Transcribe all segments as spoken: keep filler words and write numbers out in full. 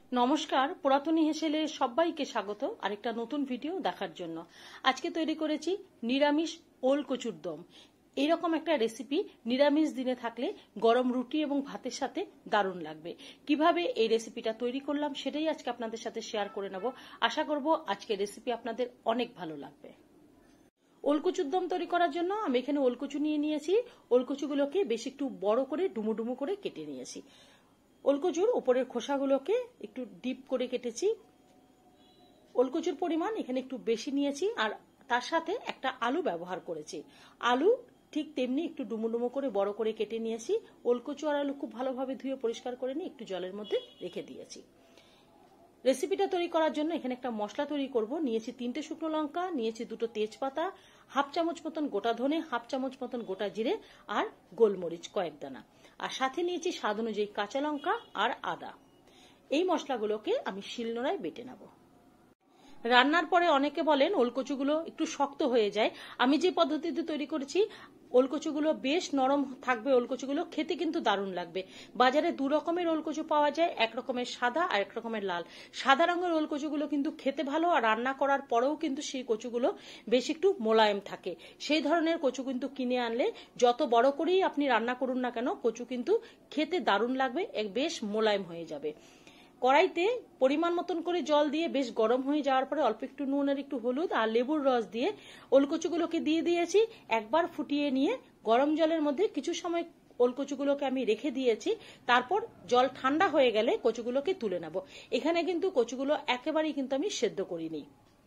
নমস্কার, পুরাতনী হেসেলে সবাইকে স্বাগত আরেকটা নতুন ভিডিও দেখার জন্য। আজকে তৈরি করেছি নিরামিষ ওল কচুর দম। এইরকম একটা রেসিপি নিরামিষ দিনে থাকলে গরম রুটি এবং ভাতের সাথে দারুণ লাগবে। কিভাবে এই রেসিপিটা তৈরি করলাম সেটাই আজকে আপনাদের সাথে শেয়ার করে নেব। আশা করব আজকের রেসিপি আপনাদের অনেক ভালো লাগবে। ওলকচুর দম তৈরি করার জন্য আমি এখানে ওলকচু নিয়ে নিয়েছি। ওলকচুগুলোকে বেশ একটু বড় করে ডুমো ডুমো করে কেটে নিয়েছি। ওলকচুর উপরের খোসাগুলোকে একটু ডিপ করে কেটেছি। ওলকচুর পরিমাণ এখানে একটু বেশি নিয়েছি আর তার সাথে একটা আলু ব্যবহার করেছি। আলু ঠিক তেমনি একটু ডুমো ডুমো করে বড় করে কেটে নিয়েছি। ওলকচু আর আলু খুব ভালোভাবে ধুয়ে পরিষ্কার করে নিয়ে একটু জলের মধ্যে রেখে দিয়েছি। রেসিপিটা তৈরি করার জন্য এখানে একটা মশলা তৈরি করব। নিয়েছি তিনটে শুকনো লঙ্কা, নিয়েছি দুটো তেজপাতা, হাফ চামচ মতন গোটা ধনে, হাফ চামচ মতন গোটা জিরে আর গোলমরিচ কয়েক দানা, আর সাথে নিয়েছি স্বাদ অনুযায়ী কাঁচা লঙ্কা আর আদা। এই মশলাগুলোকে আমি শিলনোড়ায় বেটে নেব। রান্নার পরে অনেকে বলেন ওলকচুগুলো একটু শক্ত হয়ে যায়। আমি যে পদ্ধতিতে তৈরি করেছি ওলকচুগুলো বেশ নরম থাকবে। ওলকচুগুলো খেতে কিন্তু দারুণ লাগবে। বাজারে দু রকমের ওলকচু পাওয়া যায়, এক রকমের সাদা আর এক রকমের লাল। সাদা রঙের ওলকচুগুলো কিন্তু খেতে ভালো, আর রান্না করার পরেও কিন্তু সেই কচুগুলো বেশ একটু মোলায়েম থাকে। সেই ধরনের কচু কিন্তু কিনে আনলে যত বড় করেই আপনি রান্না করুন না কেন, কচু কিন্তু খেতে দারুণ লাগবে, বেশ মোলায়েম হয়ে যাবে। কড়াইতে পরিমাণ মতন করে জল দিয়ে বেশ গরম হয়ে যাওয়ার পরে অল্প একটু নুন আর একটু হলুদ আর লেবুর রস দিয়ে ওলকচুগুলোকে দিয়ে দিয়েছি। একবার ফুটিয়ে নিয়ে গরম জলের মধ্যে কিছু সময় ওলকচুগুলোকে আমি রেখে দিয়েছি। তারপর জল ঠান্ডা হয়ে গেলে কচুগুলোকে তুলে নেব। এখানে কিন্তু কচুগুলো একেবারেই কিন্তু আমি সেদ্ধ করিনি।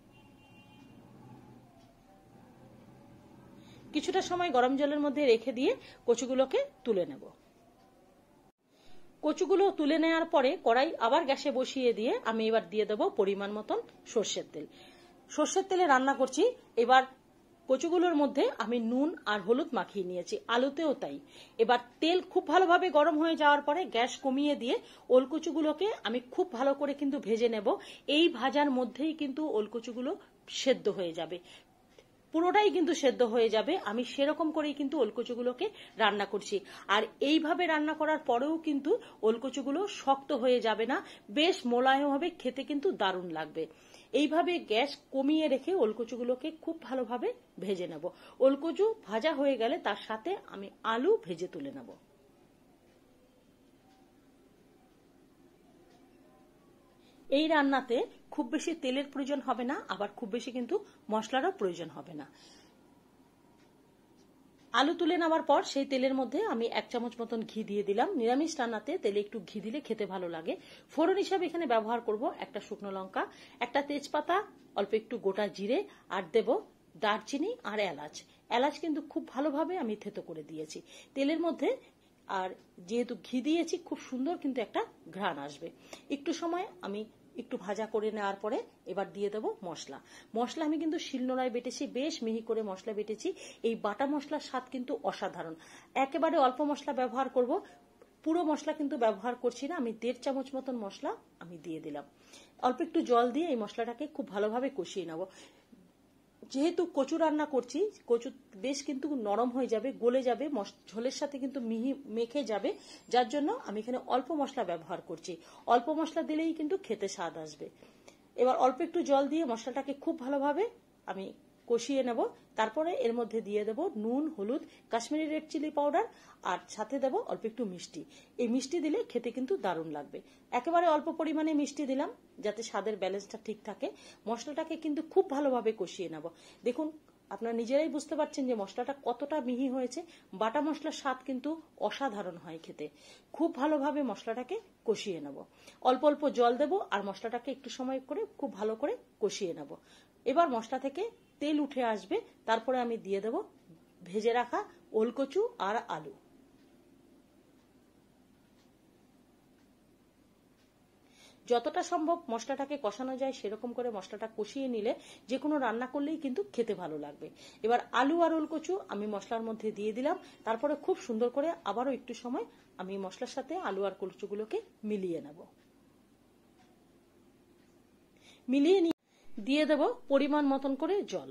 কিছুটা সময় গরম জলের মধ্যে রেখে দিয়ে কচুগুলোকে তুলে নেব। কচুগুলো তুলে নেওয়ার পরে কড়াই আবার গ্যাসে বসিয়ে দিয়ে আমি এবার দিয়ে দেবো পরিমাণ মতন সর্ষের তেল। সর্ষের তেলে রান্না করছি। এবার কচুগুলোর মধ্যে আমি নুন আর হলুদ মাখিয়ে নিয়েছি, আলুতেও তাই। এবার তেল খুব ভালোভাবে গরম হয়ে যাওয়ার পরে গ্যাস কমিয়ে দিয়ে ওলকচুগুলোকে আমি খুব ভালো করে কিন্তু ভেজে নেব। এই ভাজার মধ্যেই কিন্তু ওলকচুগুলো সেদ্ধ হয়ে যাবে, পুরোটাই কিন্তু সেদ্ধ হয়ে যাবে। আমি সেরকম করেই কিন্তু ওলকচুগুলোকে রান্না করছি। আর এইভাবে রান্না করার পরেও কিন্তু ওলকচুগুলো শক্ত হয়ে যাবে না, বেশ মোলায়েম হবে, খেতে কিন্তু দারুণ লাগবে। এইভাবে গ্যাস কমিয়ে রেখে ওলকচুগুলোকে খুব ভালোভাবে ভেজে নেব। ওলকচু ভাজা হয়ে গেলে তার সাথে আমি আলু ভেজে তুলে নেব। এই রান্নাতে খুব বেশি তেলের প্রয়োজন হবে না, আবার খুব বেশি কিন্তু মশলারও প্রয়োজন হবে না। আলু তুলে নেওয়ার পর সেই তেলের মধ্যে আমি এক চামচ মতন ঘি দিয়ে দিলাম। নিরামিষ রান্নাতে তেলে একটু ঘি দিলে খেতে ভালো লাগে। ফোড়ন হিসাবে এখানে ব্যবহার করব একটা শুকনো লঙ্কা, একটা তেজপাতা, অল্প একটু গোটা জিরে, আর দেব দারচিনি আর এলাচ। এলাচ কিন্তু খুব ভালোভাবে আমি থেতো করে দিয়েছি তেলের মধ্যে। আর যেহেতু ঘি দিয়েছি খুব সুন্দর কিন্তু একটা ঘ্রাণ আসবে। একটু সময় আমি একটু ভাজা করে নেওয়ার পরে এবার দিয়ে দেবো মশলা। মশলা আমি কিন্তু শিলনোড়ায় বেটেছি, বেশ মিহি করে মশলা বেটেছি। এই বাটা মশলার স্বাদ কিন্তু অসাধারণ। একেবারে অল্প মশলা ব্যবহার করব, পুরো মশলা কিন্তু ব্যবহার করছি না। আমি দেড় চামচ মতন মশলা আমি দিয়ে দিলাম। অল্প একটু জল দিয়ে এই মশলাটাকে খুব ভালোভাবে কষিয়ে নেব। যেহেতু কচু রান্না করছি, কচু বেশ কিন্তু নরম হয়ে যাবে, গলে যাবে, ঝোলের সাথে কিন্তু মিহি মেখে যাবে, যার জন্য আমি এখানে অল্প মশলা ব্যবহার করছি। অল্প মশলা দিলেই কিন্তু খেতে স্বাদ আসবে। এবার অল্প একটু জল দিয়ে মশলাটাকে খুব ভালোভাবে আমি কষিয়ে নেব। তারপরে এর মধ্যে দিয়ে দেব নুন, হলুদ, কাশ্মীরি রেড চিলি পাউডার, আর সাথে দেব অল্প একটু মিষ্টি। এই মিষ্টি দিলে খেতে কিন্তু দারুণ লাগবে। একেবারে অল্প পরিমাণে মিষ্টি দিলাম যাতে স্বাদের ব্যালেন্সটা ঠিক থাকে। মশলাটাকে কিন্তু খুব ভালোভাবে কষিয়ে নেব। দেখুন আপনারা নিজেরাই বুঝতে পারছেন যে মশলাটা কতটা মিহি হয়েছে। বাটা মশলার স্বাদ কিন্তু অসাধারণ হয় খেতে। খুব ভালোভাবে মশলাটাকে কষিয়ে নেব। অল্প অল্প জল দেব আর মশলাটাকে একটু সময় করে খুব ভালো করে কষিয়ে নেব। এবার মশলা থেকে তেল উঠে আসবে, তারপরে আমি দিয়ে দেব ভেজে রাখা ওলকচু আর আলু। যতটা সম্ভব মশলাটাকে কষানো যায় সেরকম করে মশলাটা কষিয়ে নিলে যে কোনো রান্না করলেই কিন্তু খেতে ভালো লাগবে। এবার আলু আর ওলকচু আমি মশলার মধ্যে দিয়ে দিলাম। তারপরে খুব সুন্দর করে আবারও একটু সময় আমি মশলার সাথে আলু আর কচুগুলোকে মিলিয়ে নেব। মিলিয়ে নিয়ে দিয়ে দেব পরিমাণ মতন করে জল।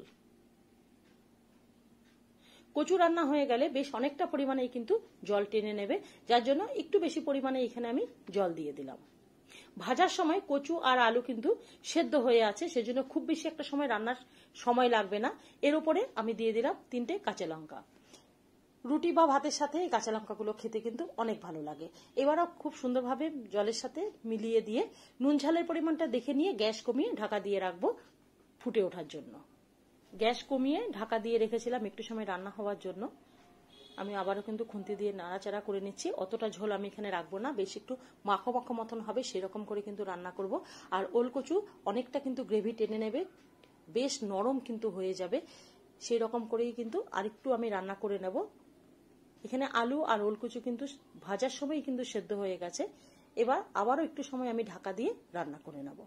কচু রান্না হয়ে গেলে বেশ অনেকটা পরিমাণে কিন্তু জল টেনে নেবে, যার জন্য একটু বেশি পরিমাণে এখানে আমি জল দিয়ে দিলাম। ভাজার সময় কচু আর আলু কিন্তু সেদ্ধ হয়ে আছে, সেজন্য খুব বেশি একটা সময় রান্নার সময় লাগবে না। এর উপরে আমি দিয়ে দিলাম তিনটে কাঁচা লঙ্কা। রুটি বা ভাতের সাথে এই কাঁচা লঙ্কাগুলো খেতে কিন্তু অনেক ভালো লাগে। এবারও খুব সুন্দরভাবে জলের সাথে মিলিয়ে দিয়ে নুন ঝালের পরিমাণটা দেখে নিয়ে গ্যাস কমিয়ে ঢাকা দিয়ে রাখবো ফুটে ওঠার জন্য। গ্যাস কমিয়ে ঢাকা দিয়ে রেখেছিলাম একটু সময় রান্না হওয়ার জন্য। আমি আবারও কিন্তু খুন্তি দিয়ে নাড়াচাড়া করে নিচ্ছি। অতটা ঝোল আমি এখানে রাখবো না, বেশ একটু মাখো মাখো মতন হবে সেরকম করে কিন্তু রান্না করব। আর ওলকচু অনেকটা কিন্তু গ্রেভি টেনে নেবে, বেশ নরম কিন্তু হয়ে যাবে, সেই রকম করেই কিন্তু আরেকটু আমি রান্না করে নেব। এখানে আলু আর ওলকচু কিন্তু ভাজার সময় কিন্তু সেদ্ধ হয়ে গেছে। এবার আবারও একটু সময় আমি ঢাকা দিয়ে রান্না করে নেব।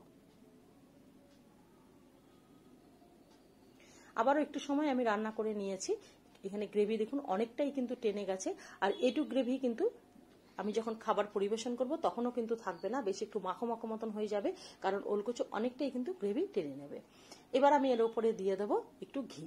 আবারও একটু সময় আমি রান্না করে নিয়েছি। এখানে গ্রেভি দেখুন অনেকটাই কিন্তু টেনে গেছে। আর এটুক গ্রেভি কিন্তু আমি যখন খাবার পরিবেশন করব তখনও কিন্তু থাকবে না, বেশ একটু মাখো মাখো মতন হয়ে যাবে, কারণ ওলকচু অনেকটাই কিন্তু গ্রেভি টেনে নেবে। এবার আমি এর উপরে দিয়ে দেবো একটু ঘি।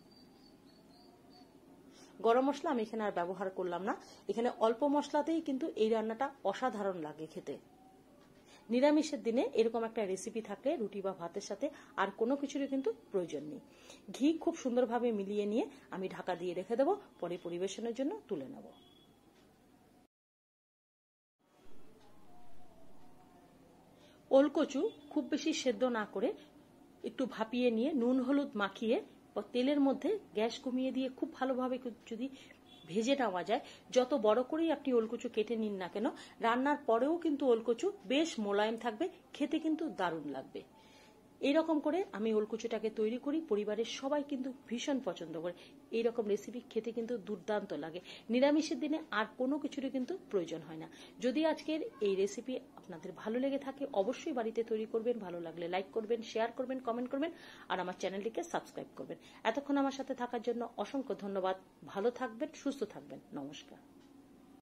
গরম মশলা আমি এখানে আর ব্যবহার করলাম না। এখানে অল্প মশলাতেই কিন্তু এই রান্নাটা অসাধারণ লাগে খেতে। নিরামিষের দিনে এরকম একটা রেসিপি থাকলে রুটি বা ভাতের সাথে আর কোনো কিছুরই কিন্তু প্রয়োজন নেই। ঘি খুব সুন্দরভাবে মিলিয়ে নিয়ে আমি ঢাকা দিয়ে রেখে দেবো, পরে পরিবেশনের জন্য তুলে নেব। ওলকচু খুব বেশি সেদ্ধ না করে একটু ভাপিয়ে নিয়ে নুন হলুদ মাখিয়ে তেলের মধ্যে গ্যাস কমিয়ে দিয়ে খুব ভালোভাবে যদি ভেজে নেওয়া যায়, যত বড় করেই আপনি ওলকচু কেটে নিন না কেন, রান্নার পরেও কিন্তু ওলকচু বেশ মোলায়েম থাকবে, খেতে কিন্তু দারুণ লাগবে। এইরকম করে আমি ওলকচুটাকে তৈরি করি, পরিবারের সবাই কিন্তু ভীষণ পছন্দ করে। এইরকম রেসিপি খেতে কিন্তু দুর্দান্ত লাগে। নিরামিষের দিনে আর কোনো কিছুরই কিন্তু প্রয়োজন হয় না। যদি আজকের এই রেসিপি আপনাদের ভালো লেগে থাকে অবশ্যই বাড়িতে তৈরি করবেন, ভালো লাগলে লাইক করবেন, শেয়ার করবেন, কমেন্ট করবেন আর আমার চ্যানেলটিকে সাবস্ক্রাইব করবেন। এতক্ষণ আমার সাথে থাকার জন্য অসংখ্য ধন্যবাদ। ভালো থাকবেন, সুস্থ থাকবেন, নমস্কার।